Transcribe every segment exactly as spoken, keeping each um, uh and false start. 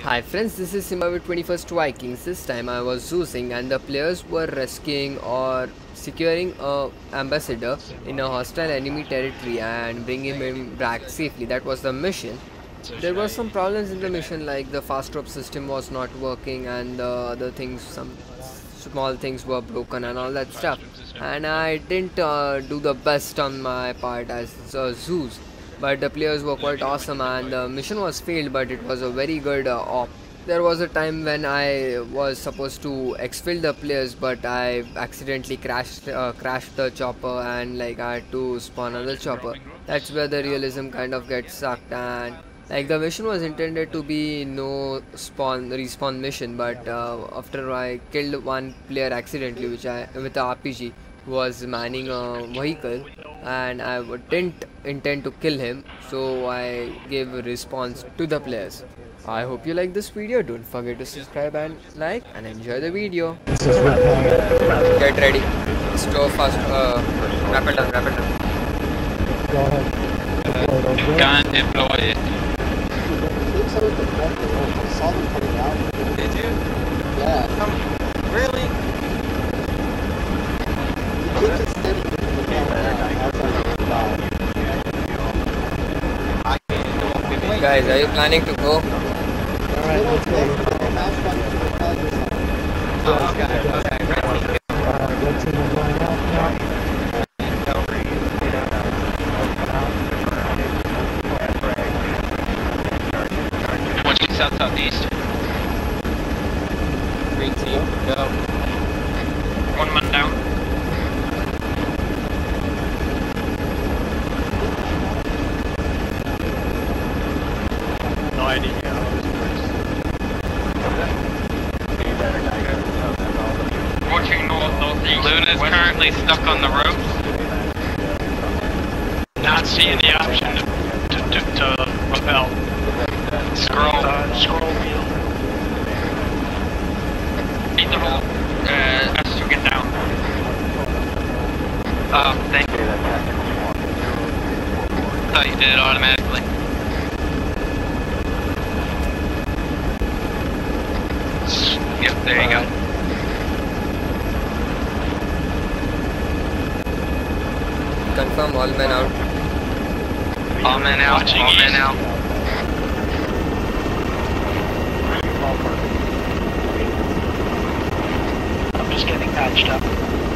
Hi friends, this is Simba with twenty-first Vikings. This time I was Zeusing and the players were rescuing or securing a ambassador in a hostile enemy territory and bringing him back safely. That was the mission. There were some problems in the mission, like the fast drop system was not working and the other things, some small things were broken and all that stuff. And I didn't uh, do the best on my part as uh, Zeus, but the players were quite awesome and the mission was failed, but it was a very good uh, op. There was a time when I was supposed to exfil the players, but I accidentally crashed uh, crashed the chopper and like I had to spawn another chopper. That's where the realism kind of gets sucked. And like the mission was intended to be no spawn respawn mission, but uh, after I killed one player accidentally, which I with a R P G, who was manning a vehicle, and I w- didn't intend to kill him, so I gave a response to the players. I hope you like this video. Don't forget to subscribe and like and enjoy the video. Get ready. Store fast. Uh, rapid down. Rapid down. Go ahead. Can't deploy it. Did you? Yeah. Um, really? Guys, are you planning to go? Alright, let's go. Oh, okay, okay. Alright, red team is going out now. Watching south southeast. Green team, go. One man down. No idea. Watching north northeast. Luna's currently stuck on the ropes. Not seeing the option to to, to, to repel. Scroll. Uh, scroll wheel. Beat the hole. Uh, us to get down. Oh, thank you. Thought you did it automatically. Yep, there you go. Confirm all men out. All men out. Watching all men out. I'm just getting patched up.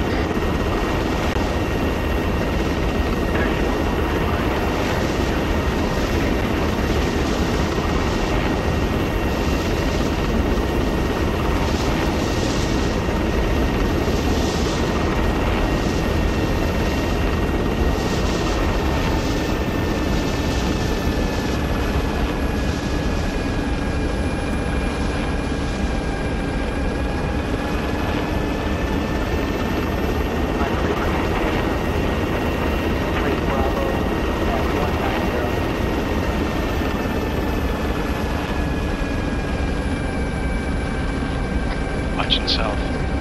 Watching south.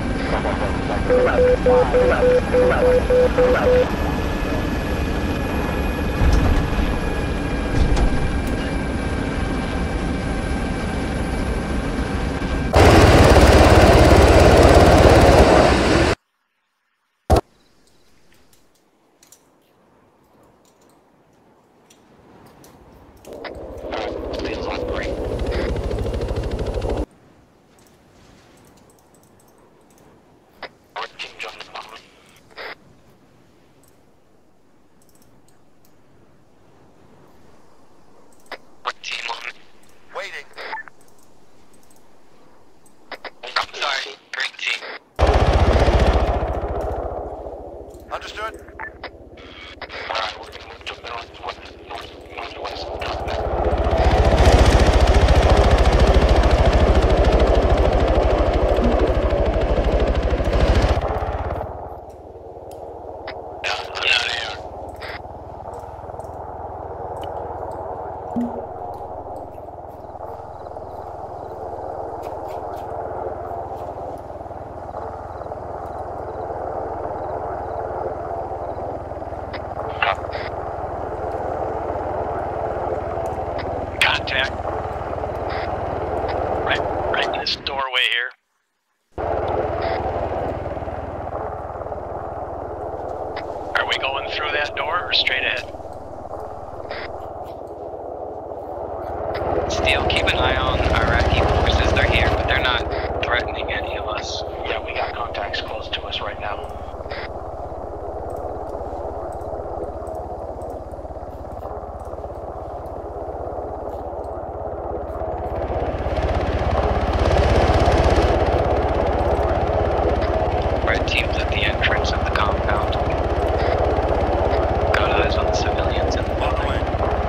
Understood? Alright, we're gonna move to the northwest, north, northwest. I'm out of here. Contact. way here. Are we going through that door or straight ahead? Steel, keep an eye on Iraqi forces. They're here, but they're not threatening any of us. Yeah, we got contacts close to us right now. Red team's at the entrance of the compound. Got eyes on the civilians in the building.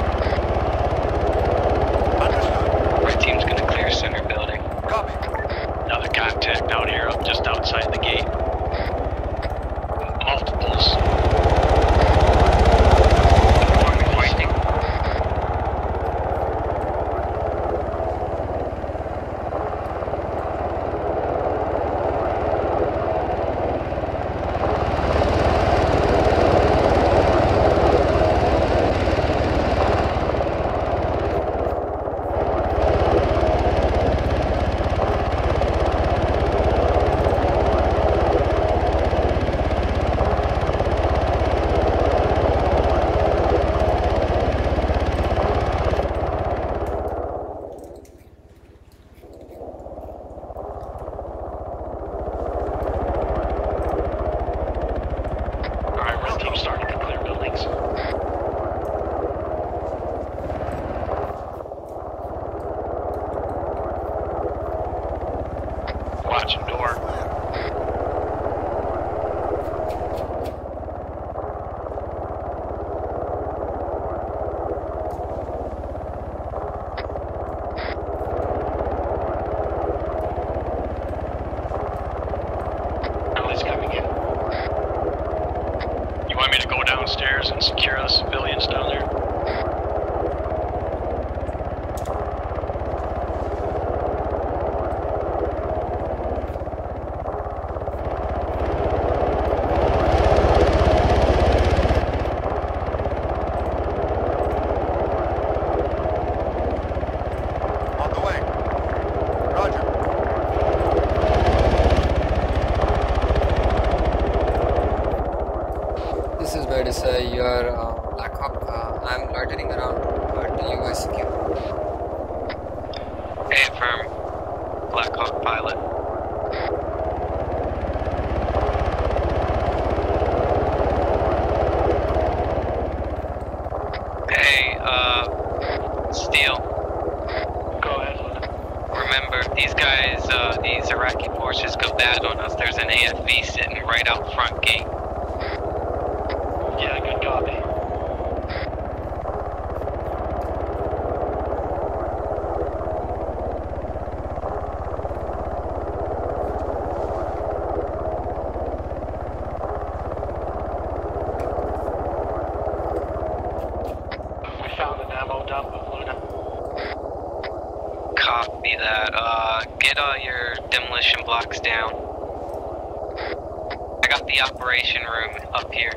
Red team's gonna clear center building. Copy. Another contact out here, up just outside the gate. Multiples. Informing fighting. Watching door. Emily's coming in. You want me to go downstairs and secure the civilians down there? This is where to say your uh, Black Hawk. Uh, I'm loitering around until you are secure. Hey, affirm. Black Hawk pilot. Hey, uh, Steel. Go ahead, Luna. Remember, these guys, uh, these Iraqi forces go bad on us. There's an A F V sitting right out front gate. Yeah, good copy. We found an ammo dump, Luna. Copy that. Uh, get all your demolition blocks down. I got the operation room up here.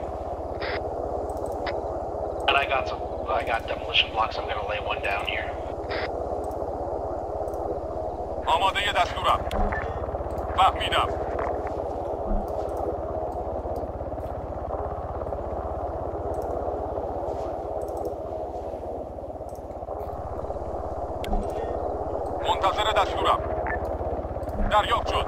And I got some, I got demolition blocks. I'm gonna lay one down here. آماده دستورم. فهمیدم. منتظر دستورم. دریافت شد.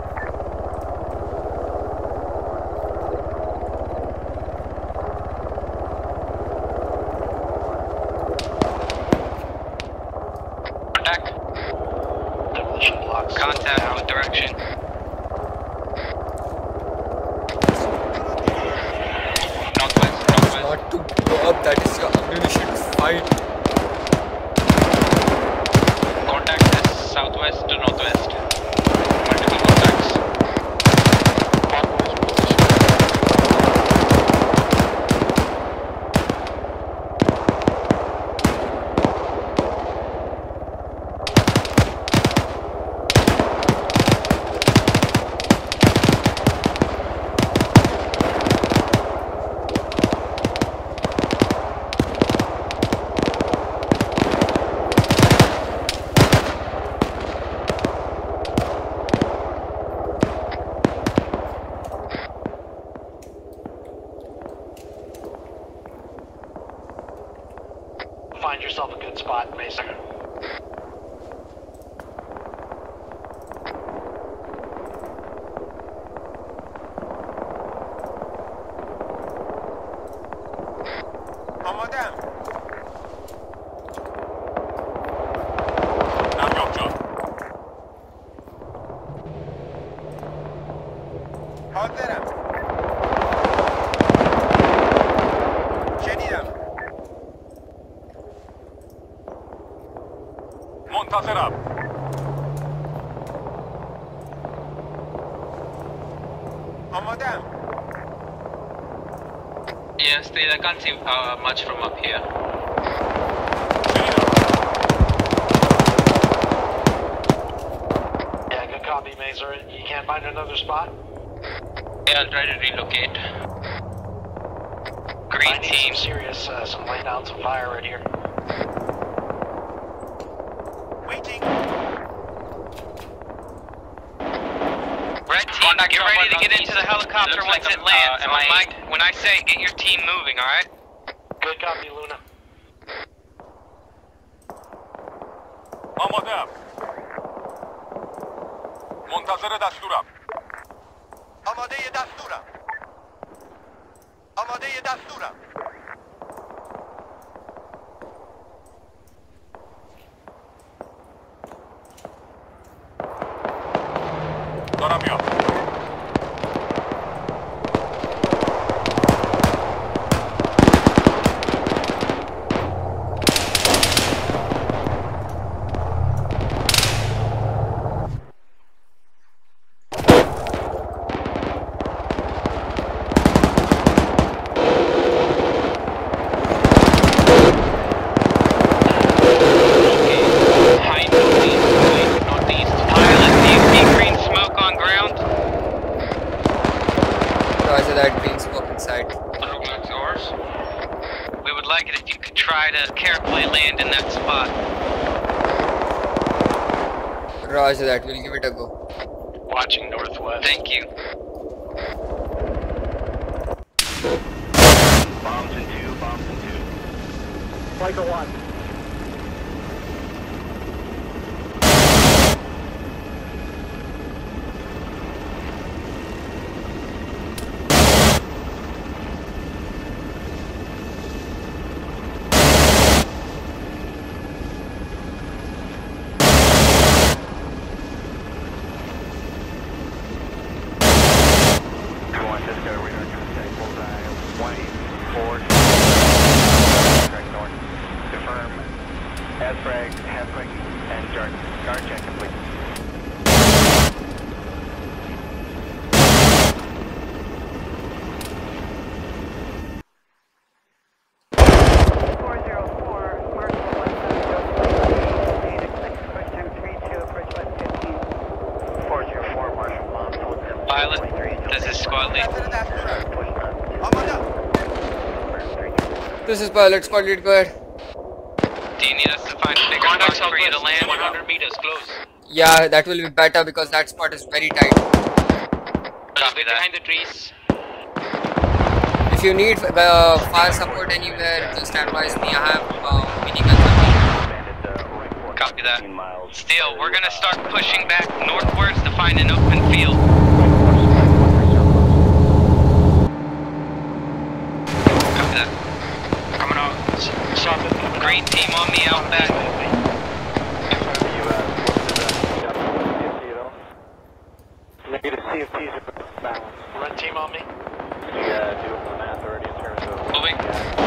Demolition blocks. Contact with direction. Northwest, northwest. Not to blow up, that is your ammunition to fight. Contact this southwest to northwest. Multiple contacts. find yourself a good spot, Mason. آمادم. دریافت شد. حاضرم. شنیدم. منتظرم. آمادم. Yes, I can't see uh, much from up here. Yeah, good copy, Mazer. You can't find another spot? Yeah, I'll try to relocate. Green I need team. some serious, uh, some laying down some fire right here. Waiting. Red team, get ready to get into the helicopter once it lands. On my, when I say get your team moving, alright? Good copy, Luna. آمادم. منتظر دستورم. آماده دستورم. آماده دستورم. دارم میام. Roger that, we'll give it a go. Watching northwest. Thank you. Bombs in two, bombs in two. Striker one. This is pilot, squad lead, go ahead. Do you need us to find a bigger spot for you to land? one hundred meters close. Yeah, that will be better because that spot is very tight. Copy that. Behind the trees. If you need uh, fire support anywhere, just advise me. I have uh, miniguns on me. Copy that. Still, we're gonna start pushing back northwards to find an open field. Copy that. Coming out. Green team on me out back. Need a C F Ts at balance. Red team on me. Yeah, do the math already in terms of. Moving.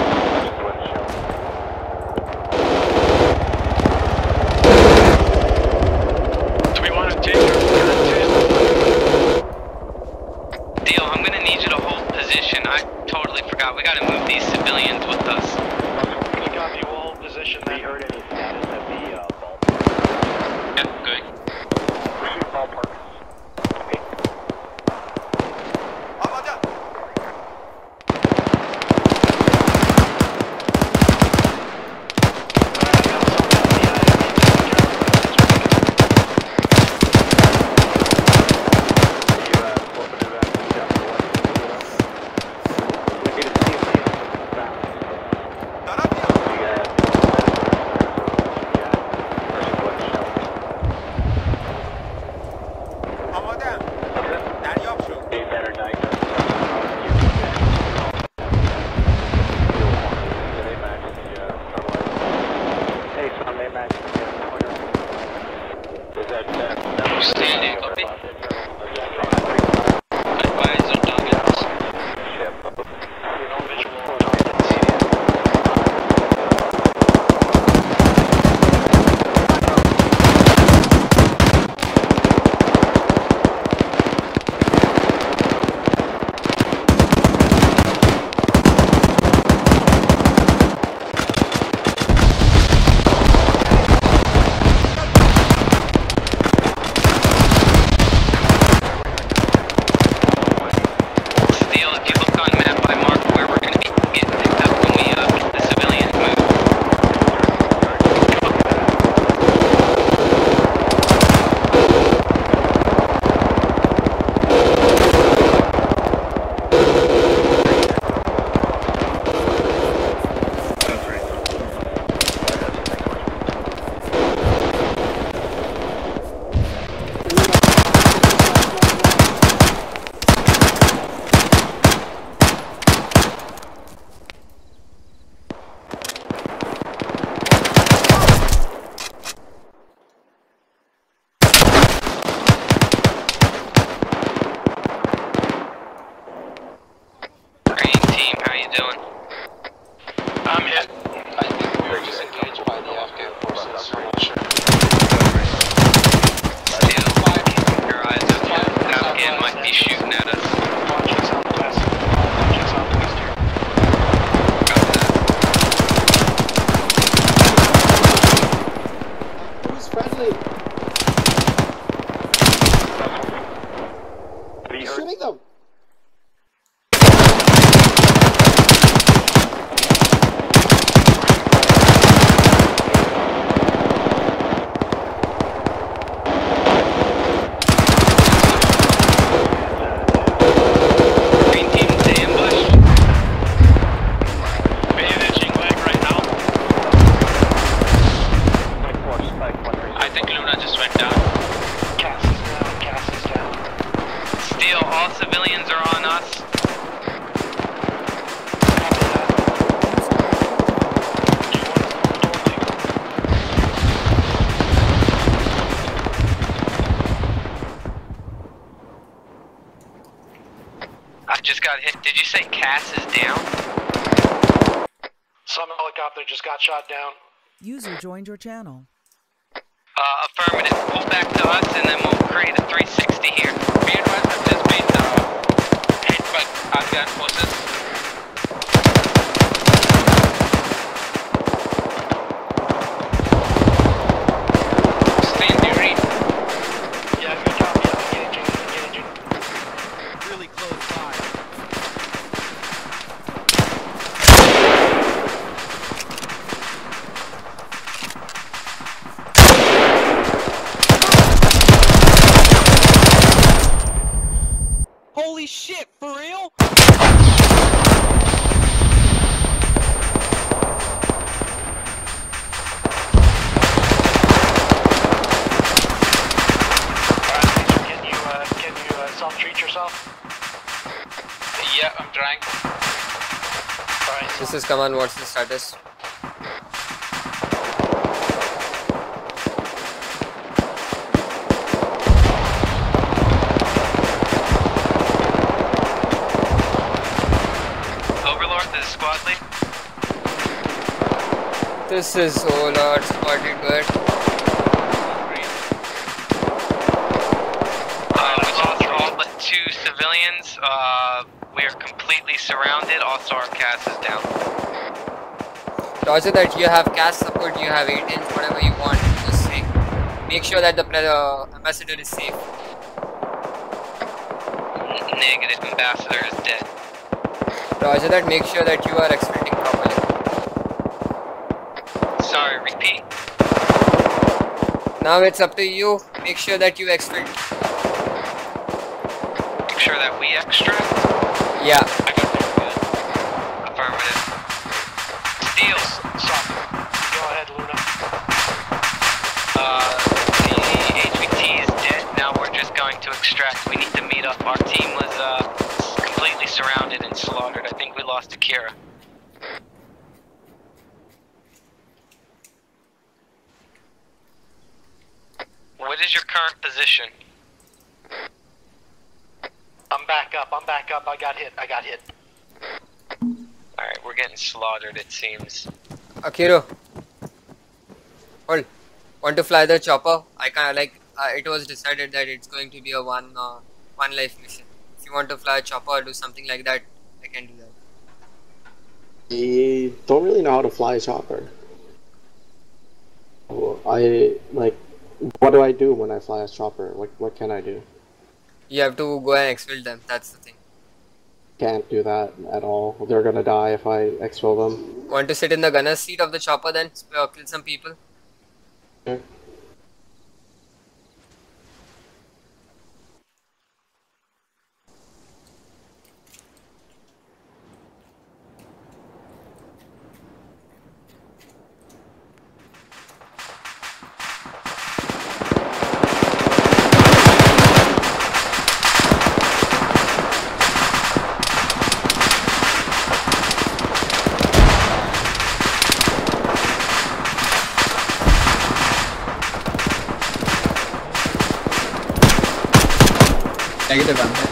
Do we want to take her? Deal, I'm gonna need you to hold position. I totally forgot. We gotta move these civilians with us. Good copy, we'll hold position then. Have you heard any status at the uh, ballpark? Yeah, good. Pursuit ballpark. got hit. Did you say Cass is down? Some helicopter just got shot down. User joined your channel. Uh, affirmative. Pull back to us and then we'll create a three sixty here. Be advised, I've just been uh, hit by Afghan forces. Stand ready. Yeah, good copy. I'm engaging, engaging. Really close by. Holy shit, for real? Alright, can you, uh, can you, uh, self-treat yourself? Yeah, I'm trying. Alright, This is command. What's the status? Overlord, this is squad lead. This is Overlord. Squad lead, good. Uh, we lost all but two civilians. Uh, we are completely surrounded. Also, our Cass is down. Roger that. You have cast support. You have eight inch. Whatever you want. Just say. Make sure that the uh, ambassador is safe. Negative. Ambassador is dead. Roger that. Make sure that you are exfiltrating properly. Sorry, repeat. Now it's up to you. Make sure that you exfiltrate. Make sure that we extract. Yeah. I got that. Affirmative. Steel. Stop. Go ahead, Luna. Uh, the H V T is dead. Now we're just going to extract. We need to meet up. Our team was uh, completely surrounded and slaughtered. I think we lost Akira. What is your current position? I'm back up, I'm back up. I got hit, I got hit. Alright, we're getting slaughtered, it seems. Akira. Hold. Want to fly the chopper? I can't like. Uh, it was decided that it's going to be a one uh, one life mission. If you want to fly a chopper or do something like that, I can do that. I don't really know how to fly a chopper. I like. What do I do when I fly a chopper? What what can I do? You have to go and exfil them. That's the thing. Can't do that at all. They're gonna die if I exfil them. Want to sit in the gunner's seat of the chopper then? Uh, kill some people? Okay. Negative, I'm hit.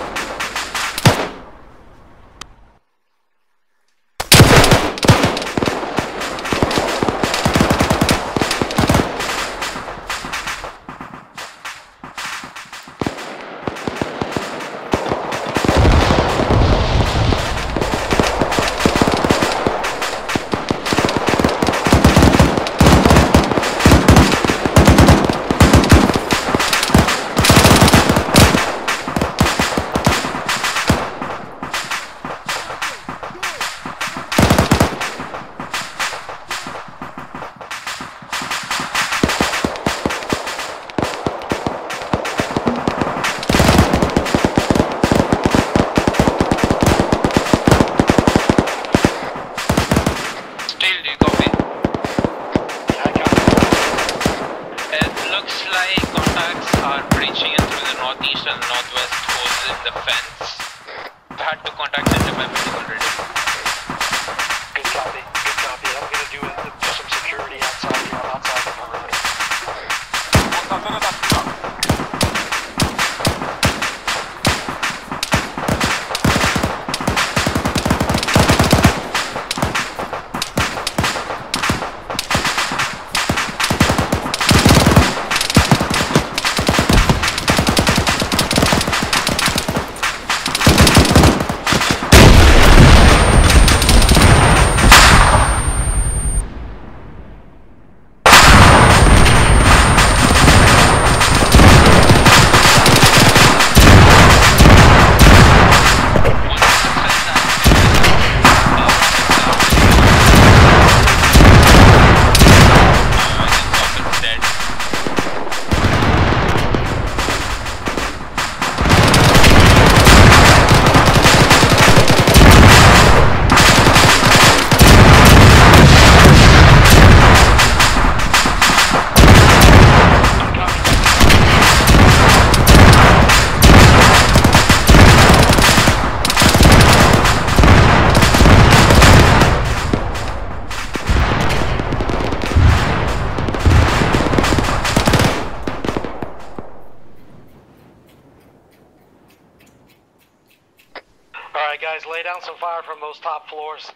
Guys, lay down some fire from those top floors.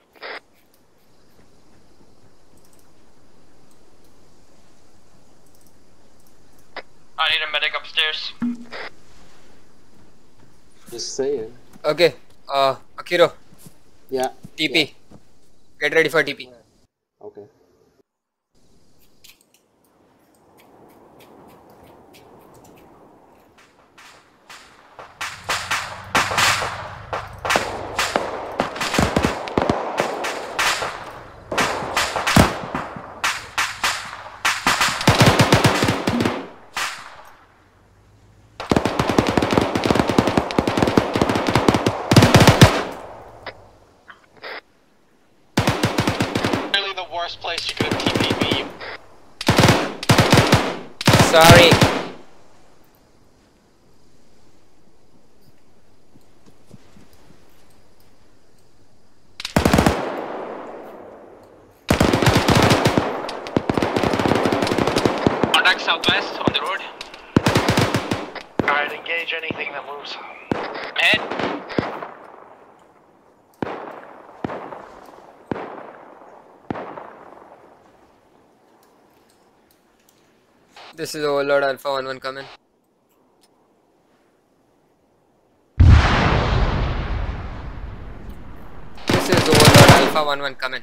I need a medic upstairs. Just saying. Okay, uh, Akiro, Yeah. T P. Get ready for T P. Okay. Really the worst place you could have T P'd me. Sorry. Contact southwest on the road. Alright, engage anything that moves. Head. This is Overlord Alpha one one coming. This is Overlord Alpha one one coming.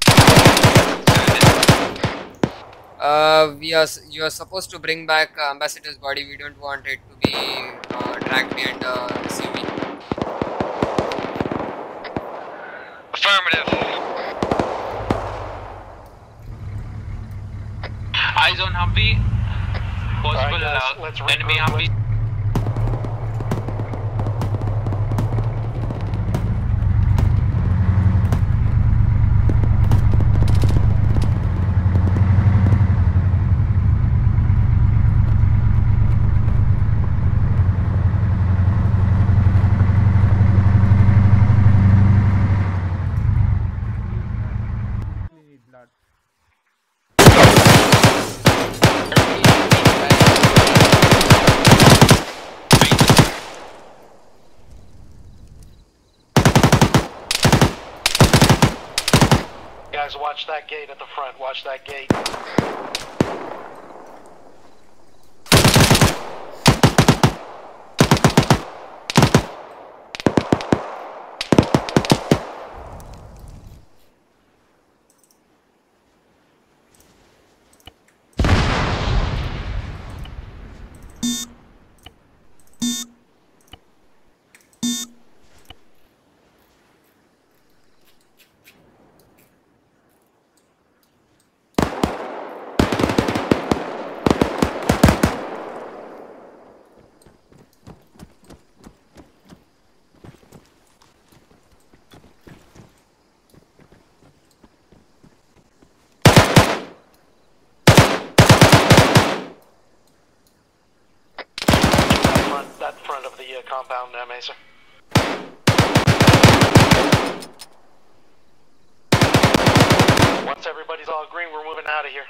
Uh, we are you are supposed to bring back uh, Ambassador's body. We don't want it to be uh, dragged behind the S U V. Affirmative. Eyes on Humvee. Possible Alright, guys, uh, let's enemy regroup. Humvee. Guys, watch that gate at the front. Watch that gate. That front, that front of the uh, compound, uh, Mesa. Once everybody's all green, we're moving out of here.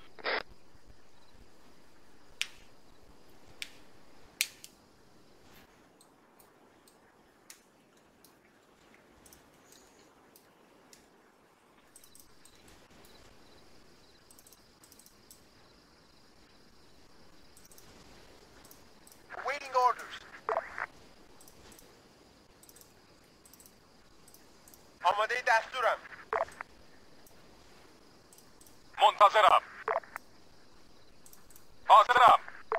Waiting orders. آماده دستورم. منتظرم. حاضرم.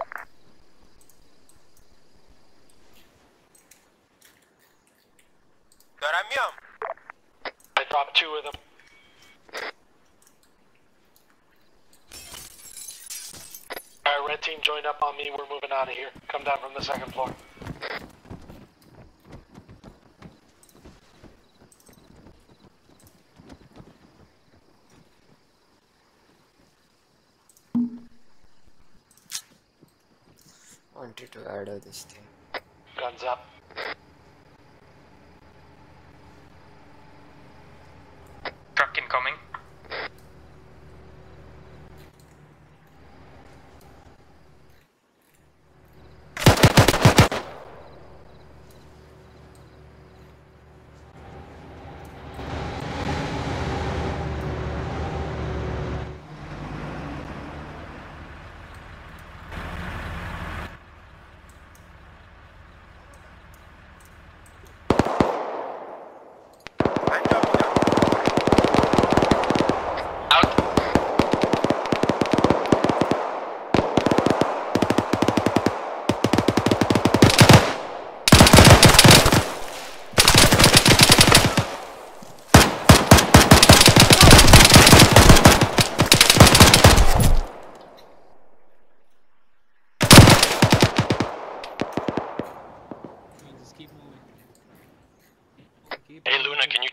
دارم میام. I dropped two of them. Alright, red team, join up on me. We're moving out of here. Come down from the second floor. Wanted to add uh, this thing. Guns up. Truck incoming.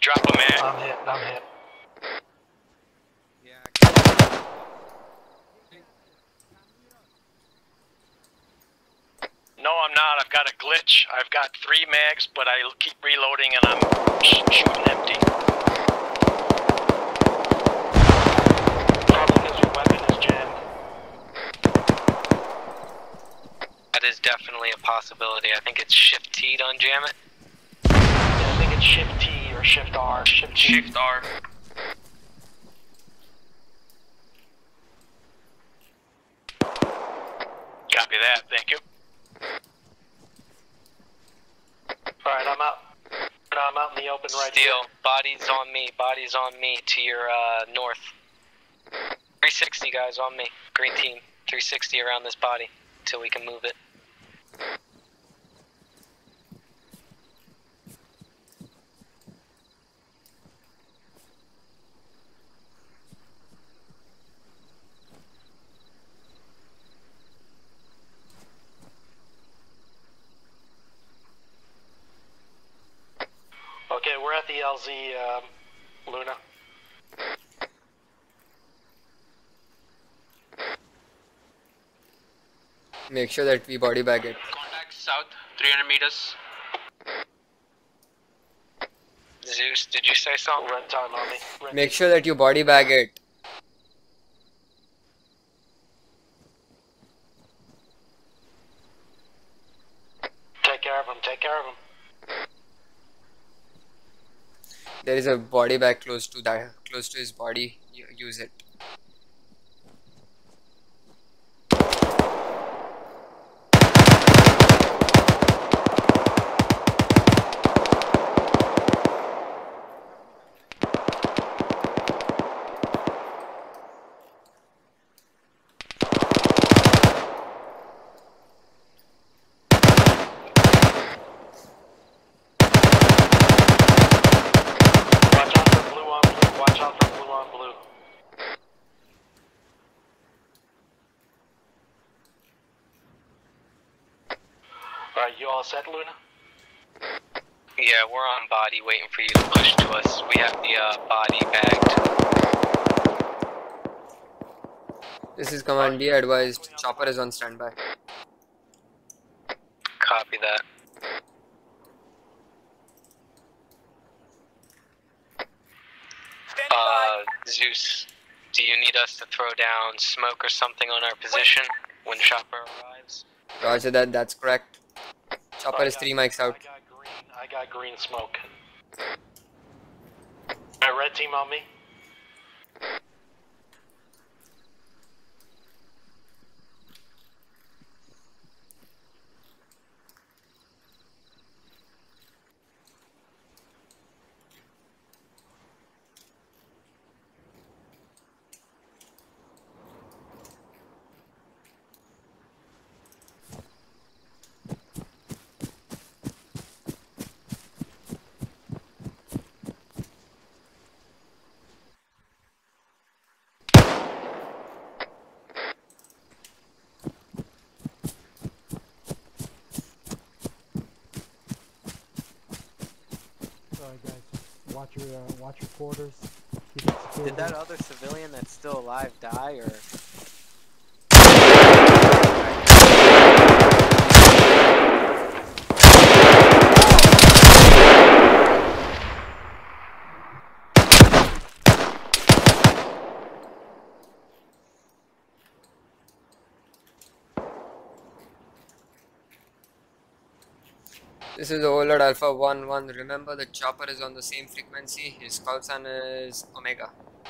Drop a man. I'm hit, I'm hit. No, I'm not. I've got a glitch. I've got three mags, but I keep reloading and I'm sh shooting empty. Problem is your weapon is jammed. That is definitely a possibility. I think it's Shift T to unjam it. Yeah, I think it's Shift T or Shift R. Shift T. Shift R. Copy that. Thank you. Alright, I'm out. No, I'm out in the open right Steel, here. bodies on me, bodies on me to your uh, north. three sixty guys on me, green team. three sixty around this body until we can move it. Okay, we're at the L Z, um, Luna. Make sure that we body bag it. Contact south, three hundred meters. Zeus, did you say something? Red time on me. Red Make sure that you body bag it. Take care of him, take care of him. There is a body bag close to that, close to his body. You use it. Watch out for blue on blue, watch out for blue on blue. Alright, you all set, Luna? Yeah, we're on body waiting for you to push to us. We have the uh, body bagged. This is Command D advised. Chopper is on standby. Copy that. Uh, Zeus, do you need us to throw down smoke or something on our position when chopper arrives? Roger that, that's correct. Chopper I is got- three mics out. I got green, I got green smoke. Alright, red team on me. Alright guys, just watch your uh, watch your quarters. Keep it secure. Did that other civilian that's still alive die, or? This is Overlord Alpha one one. Remember, the chopper is on the same frequency. His call sign is Omega.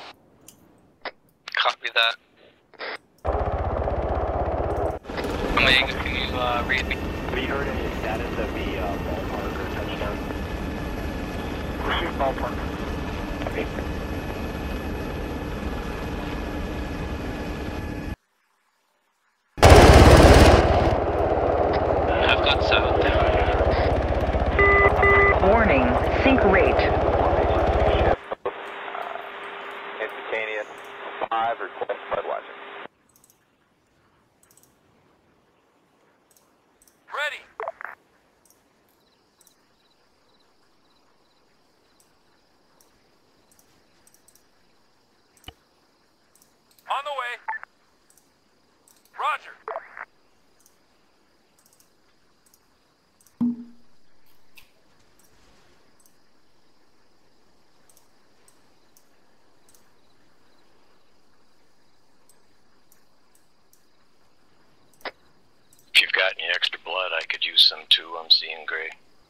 Copy that. Omega, can you uh, read me? Have you heard any status of the uh, ballpark or touchdown? Receive ballpark. Okay. I've got south. Warning, sync rate. Instantaneous five, request flood watching. Ready. Milsim two, I'm seeing gray.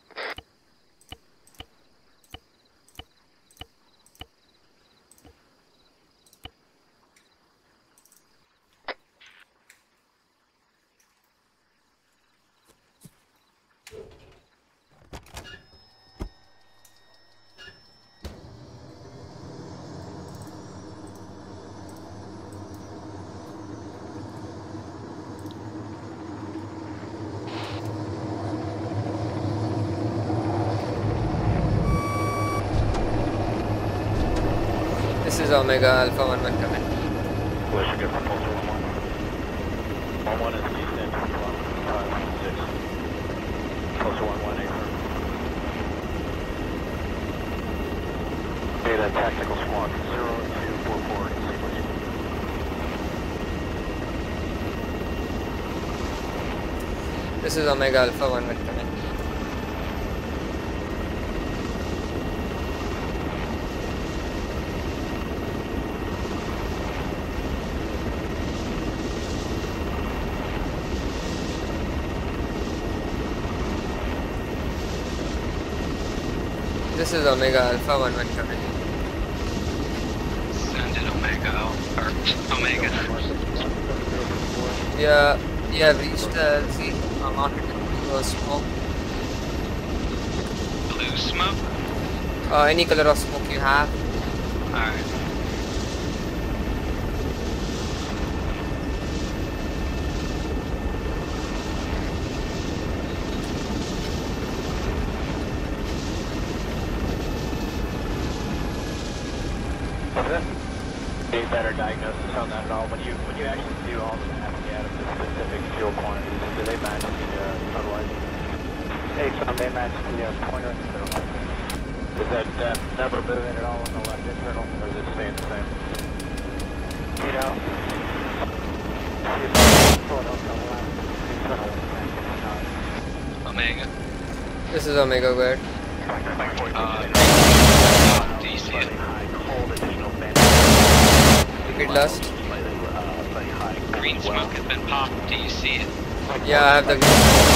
This is Omega Alpha one one coming. Wish you good for Pulse one one. one one is decent. five six. Pulse one one eight. Data tactical squad zero two four four in sequence. This is Omega Alpha one one coming. This is Omega Alpha one one coming. Send it Omega Alpha, or Omega. Yeah, you have reached the L Z. I'm marking it blue or smoke. Blue smoke? Uh, any color of smoke you have. Alright. Any better diagnosis on that at all? When you when you actually do all the mapping out of the specific fuel quantities, do they match the uh, sunlight? Hey, Tom, they match the uh, pointer and the middle light. Is that uh, number moving at all on the left internal, or is it staying the same? You know, see if it's pulling up on the left internal. Omega. This is Omega where? Uh, do you see it? Repeat last. Green smoke has been popped. Do you see it? Yeah, I have the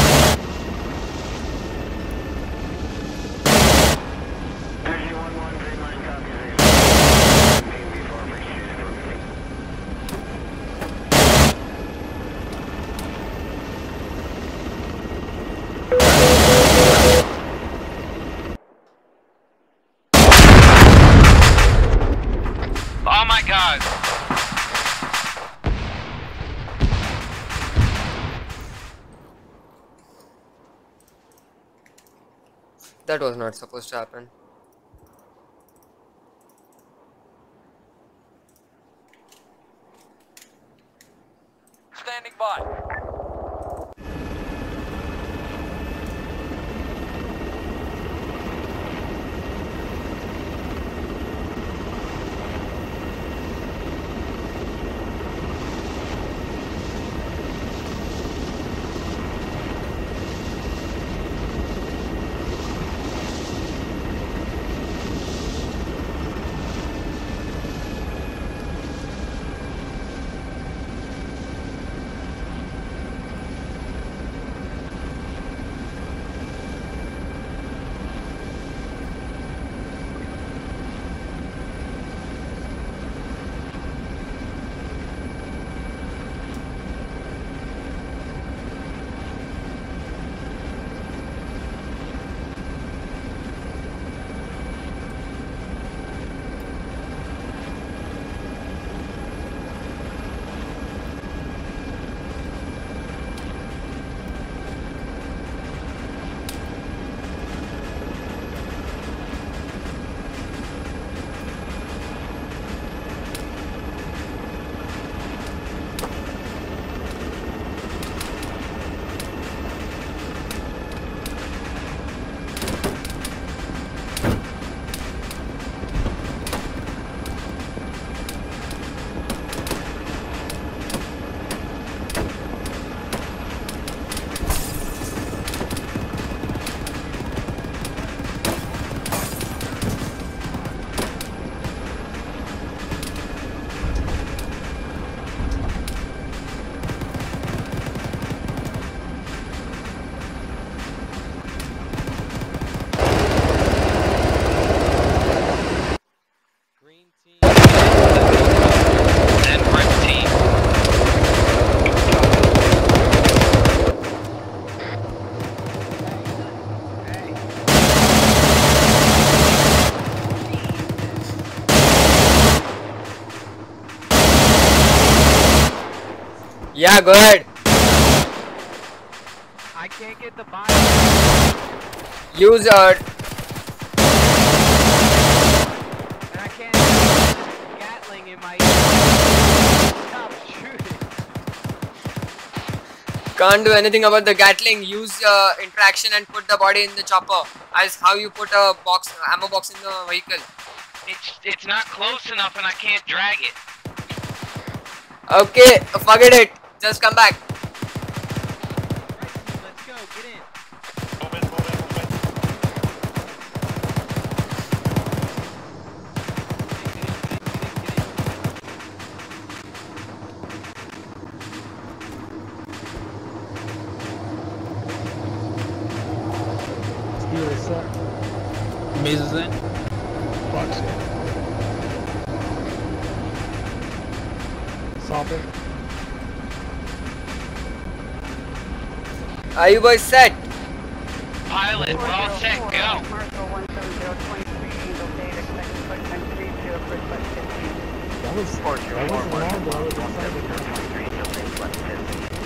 Oh my god! That was not supposed to happen. Standing by. Yeah, go ahead. I can't get the buy. Use uh And I can't Gatling in my stop shooting. Can't do anything about the Gatling. Use uh, interaction and put the body in the chopper. As how you put a box, ammo box in the vehicle. It's it's not close enough and I can't drag it. Okay, forget it. Just come back. Let's go, get in. Move in, move in, move in. Steel is set. Maze is in. Box in. Stop it. Are you boys set? Pilot, we're all set, go. That was, that wasn't long, but I was excited.